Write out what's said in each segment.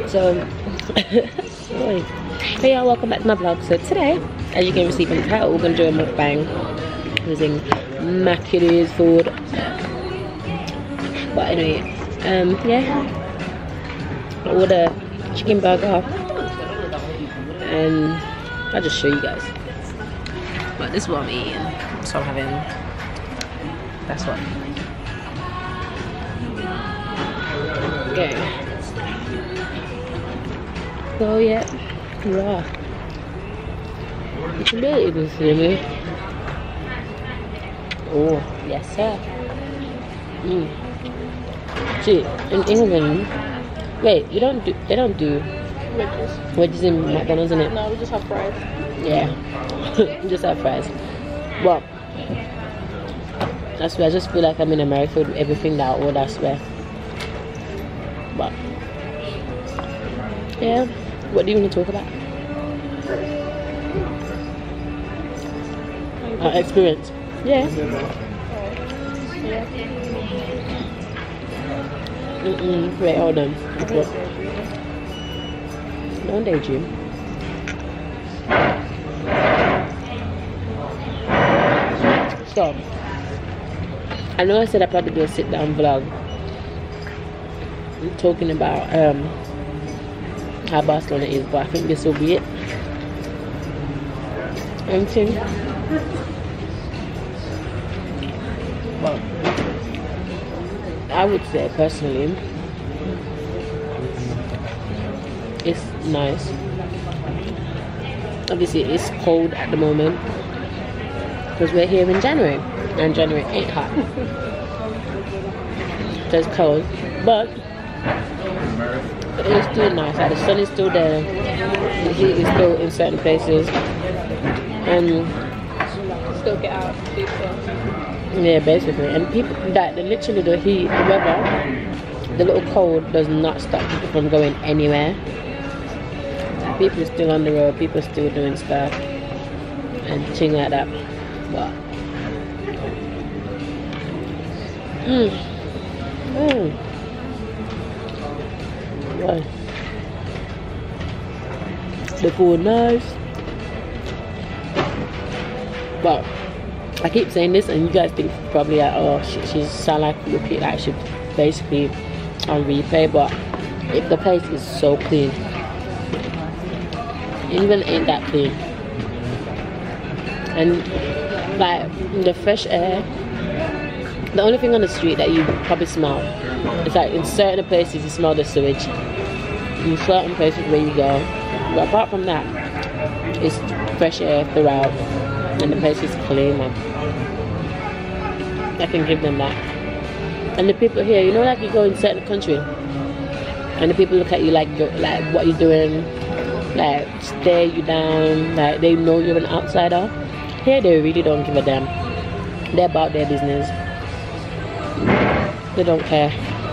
So, hey y'all, welcome back to my vlog. So today, as you can see from the title, we're gonna do a mukbang using McDonald's food. But anyway, yeah, I ordered a chicken burger, and I'll just show you guys. But this is what I'm eating. So I'm having. That's what. Okay. So yeah, it's really good to me. Oh yes sir. See, in England, wait, they don't do wedges in McDonald's, innit? No, we just have fries. Yeah, we just have fries. Well, I swear, I just feel like I'm in America with everything that I order, I swear. But yeah, what do you want to talk about? Our experience. Yeah. Wait, hold on. Don't daydream. So, I know I said I'd probably do a sit-down vlog talking about how Barcelona is, but I think this will be it. Everything. Well, I would say personally, it's nice. Obviously, it's cold at the moment because we're here in January, and January ain't hot. So it's cold, but it's still nice. Like, the sun is still there, the heat is still in certain places, and Still get out. yeah, basically. And people that literally the heat, the weather, the little cold does not stop people from going anywhere. People are still on the road, people are still doing stuff and things like that. But wow. The food nice. But I keep saying this, and you guys think probably like, oh, she sound like repeat, like she basically on replay. But if the place is so clean, England ain't that clean, and like the fresh air. The only thing on the street that you probably smell is like in certain places you smell the sewage. In certain places where you go, but apart from that, it's fresh air throughout, and the place is clean. I can give them that. And the people here, you know, like you go in certain country, and the people look at you like what you're doing, like stare you down, like they know you're an outsider. Here they really don't give a damn. They're about their business. They don't care.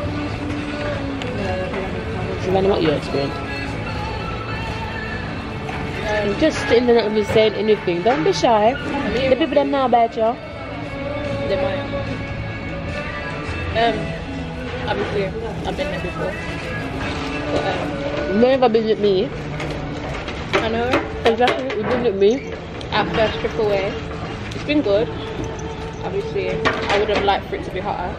Savannah, what your experience? Just sitting there not even saying anything. Don't be shy. The people that know about you. They might. Obviously, I've been there before. But, You've never been with me. I know. Exactly, you've been with me. Our first trip away, it's been good. Obviously, I would have liked for it to be hotter.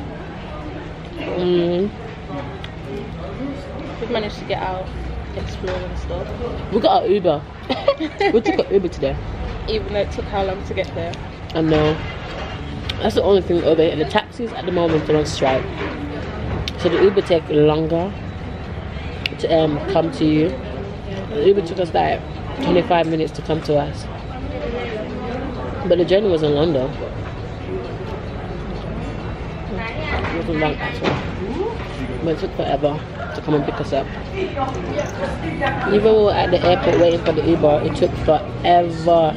We've managed to get out, explore and stuff. We got an Uber. We took an Uber today. Even though it took how long to get there. I know. That's the only thing over here. The taxis at the moment are on strike, so the Uber take longer to come to you. The Uber took us like 25 minutes to come to us, but the journey wasn't long though. It wasn't long at all, but it took forever to come and pick us up. Even when we were at the airport waiting for the Uber, it took forever.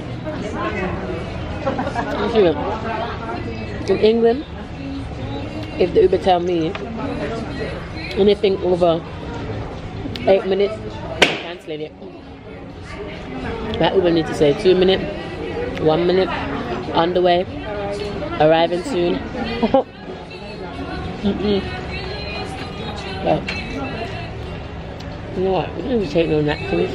In England, if the Uber tell me anything over 8 minutes, I'm cancelling it. That Uber needs to say 2 minutes, 1 minute, on the way, arriving soon. But You know what? We don't even take no napkins.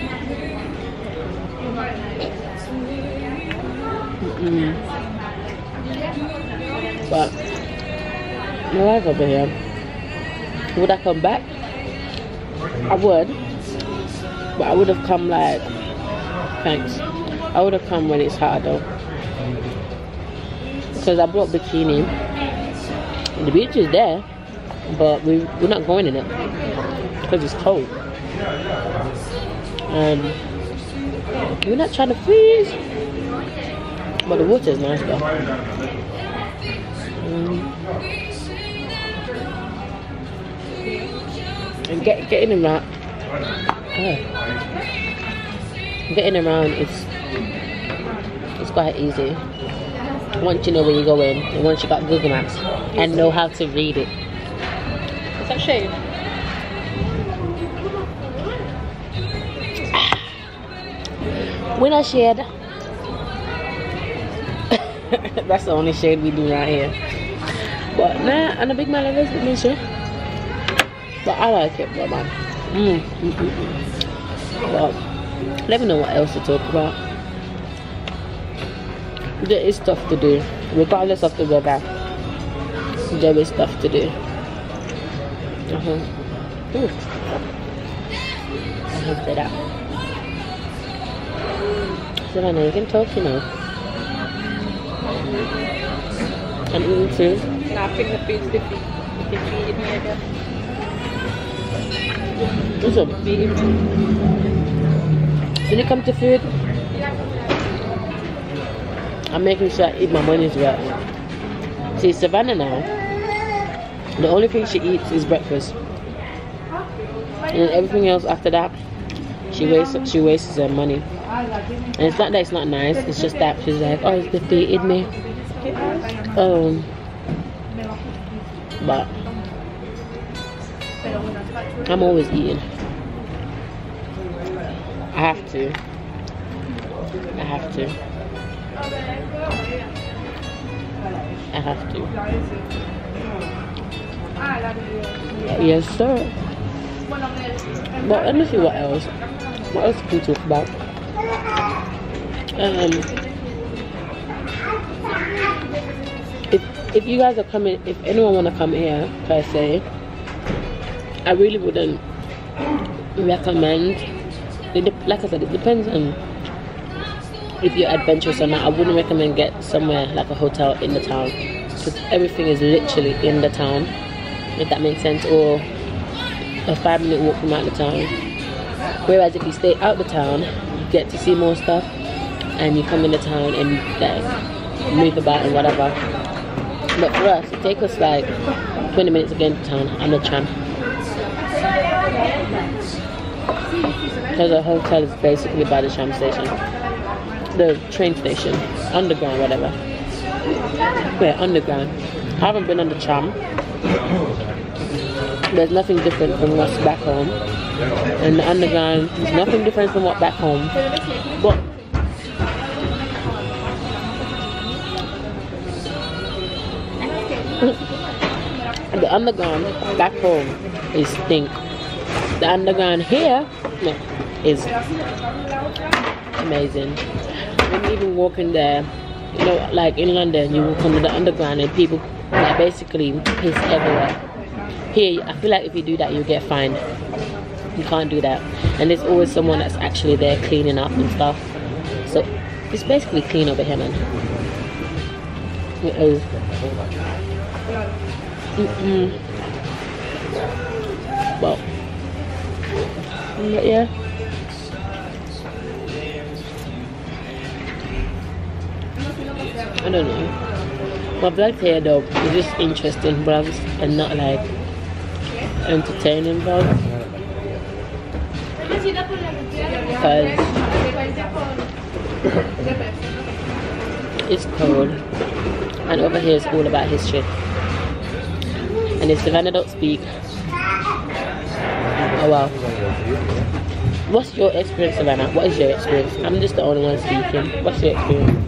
But my life over here. Would I come back? I would. But I would have come like, thanks. I would have come when it's hot though. Because I brought bikini. The beach is there, but we're not going in it because it's cold. And we're not trying to freeze. But the water is nice though. And getting around, it's quite easy once you know where you're going and once you got Google Maps and know how to read it. Is that shade? We're not shade. That's the only shade we do right here. But nah, I'm a big man of this, me sure. But I like it, but man. Well, let me know what else to talk about. There is stuff to do, regardless of the weather. There is stuff to do. Ooh. I can say that. Savannah, you can talk, you know. I'm eating too. No, I think the food's 50 me, I guess. Listen, when it comes to food, I'm making sure I eat my money's worth. See, Savannah now, the only thing she eats is breakfast. And then everything else after that, she wastes her money. And it's not that it's not nice, it's just that she's like, oh, it's 50, eat me. But I'm always eating. I have to. Yes, sir. But let me see what else. What else can we talk about? If you guys are coming, if anyone want to come here per se, I really wouldn't recommend. Like I said, it depends on if you're adventurous or not. I wouldn't recommend get somewhere like a hotel in the town because everything is literally in the town, if that makes sense, or a 5-minute walk from out the town. Whereas if you stay out the town, you get to see more stuff, and you come in the town and like move about and whatever. But for us, it takes us like 20 minutes to get into town on the tram. Because the hotel is basically by the tram station. The train station. Underground, whatever. Yeah, underground. I haven't been on the tram. There's nothing different from what's back home. And the underground is nothing different from what's back home. But the underground back home is stink. The underground here is amazing. When you even walk in there, you know, like in London, you walk under the underground and people like basically piss everywhere. Here, I feel like if you do that, you get fined. You can't do that. And there's always someone that's actually there cleaning up and stuff. So it's basically clean over here, man. It is. Well, but yeah. I don't know. My vlog here though is just interesting vlogs and not like entertaining vlogs. Because it's cold and over here it's all about history. And if Savannah don't speak, oh wow. What's your experience, Savannah? What is your experience? I'm just the only one speaking. What's your experience?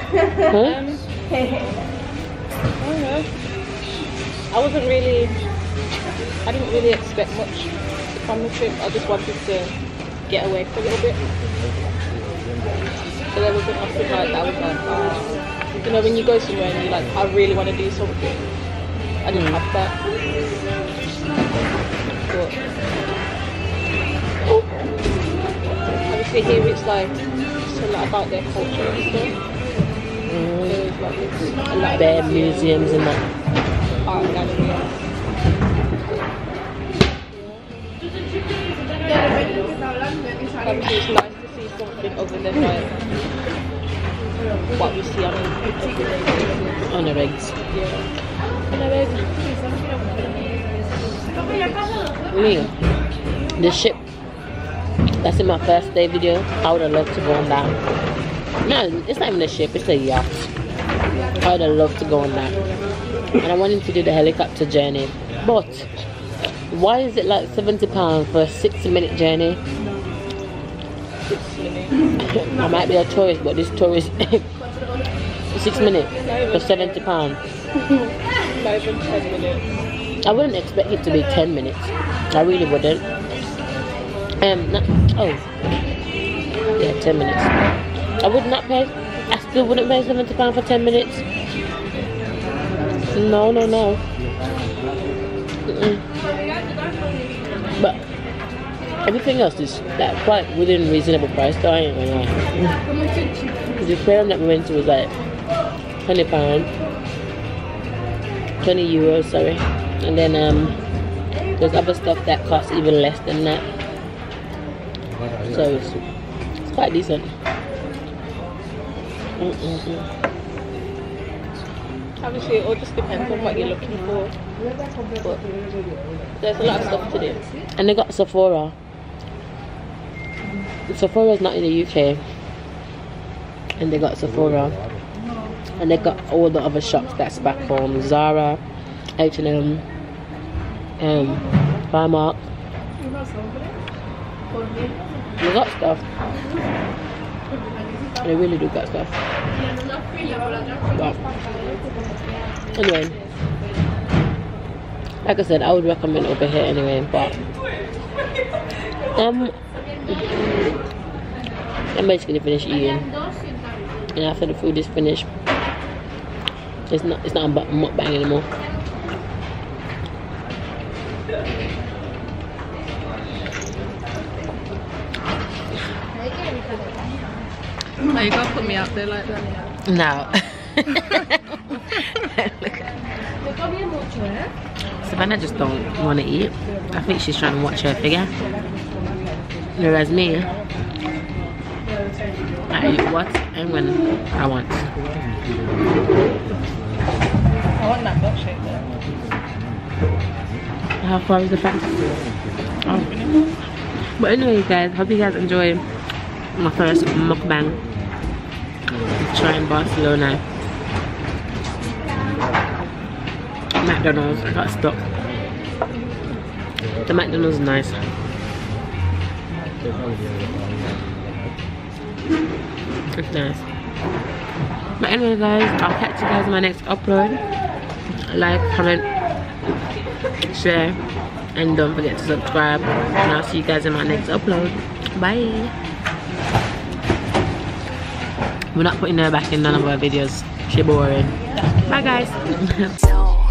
Huh? I wasn't really I didn't really expect much from the trip. I just wanted to get away for a little bit. So there was an nothing like that. I was like, you know, when you go somewhere and you're like, I really want to do something. I didn't have that. But obviously here it's like just a lot about their culture and stuff. There's like a lot Bare museums and that. art galleries. Obviously it's nice to see something other than like what we see on a everyday basis. On the regs. Yeah. On a reg. Me, the ship that's in my first day video, I would have loved to go on that. No, it's not even a ship, it's a yacht. I would have loved to go on that. And I wanted to do the helicopter journey. But why is it like £70 for a 6-minute journey? 6 minutes. I might be a tourist, but this tourist 6 minutes for £70. Not even 10 minutes. I wouldn't expect it to be 10 minutes. I really wouldn't. Oh, yeah, 10 minutes. I would not pay. I still wouldn't pay £70 for 10 minutes. No. But everything else is like quite within reasonable price. So I ain't gonna lie. The aquarium that we went to was like £20, €20, sorry. And then there's other stuff that costs even less than that. So it's quite decent. Obviously it all just depends on what you're looking for. But there's a lot of stuff to do. And they got Sephora. Sephora's not in the UK. And they got Sephora. And they got all the other shops that's back home. Zara, H&M, Primark. They got stuff. They really do got stuff. But anyway, like I said, I would recommend over here anyway. But I'm basically finished eating, and after the food is finished, it's not about mukbang anymore. Oh, you gotta put me out there like that. No. Savannah just don't want to eat. I think she's trying to watch her figure. Whereas me, I eat what and when I want. I want that milkshake there. How far is the fence? Oh. But anyway, guys, hope you guys enjoy my first mukbang. Trying Barcelona. McDonald's, I got stuck. The McDonald's is nice. It's nice. But anyway, guys, I'll catch you guys in my next upload. Like, comment, share, and don't forget to subscribe. And I'll see you guys in my next upload. Bye. We're not putting her back in none of our videos. She's boring. Bye, guys.